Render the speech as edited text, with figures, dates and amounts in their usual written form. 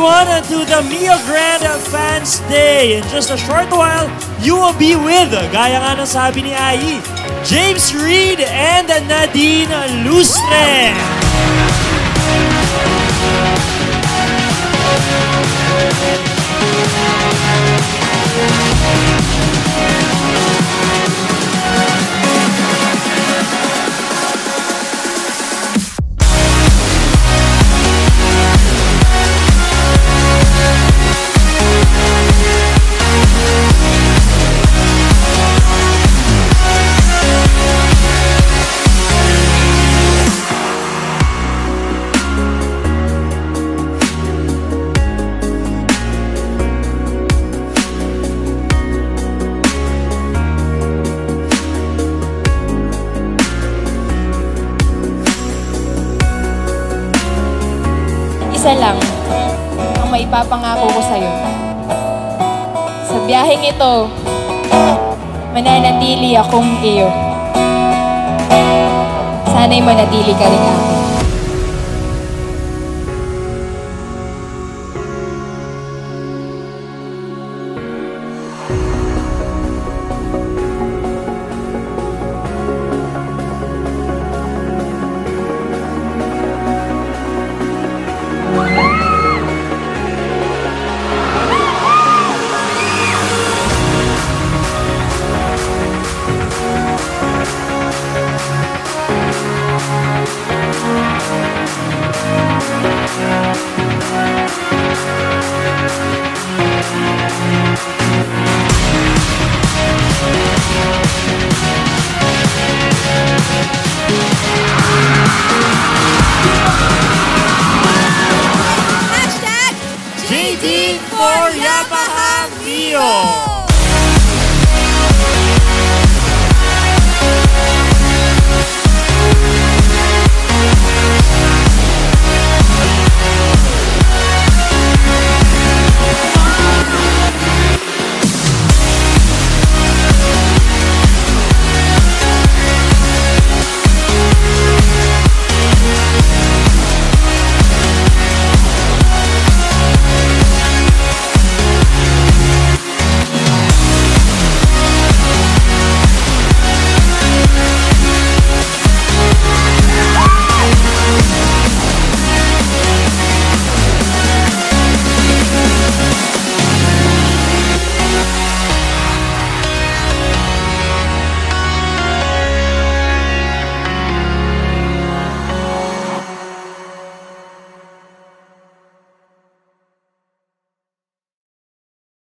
everyone to the Mio Grand Fans Day. In just a short while, you will be with, gaya nga ng sabi ni Ai, James, Reid and Nadine Lustre. Isa lang ang maipapangako ko sa'yo. Sa biyaheng ito, mananatili akong iyo. Sana'y manatili ka rin ako.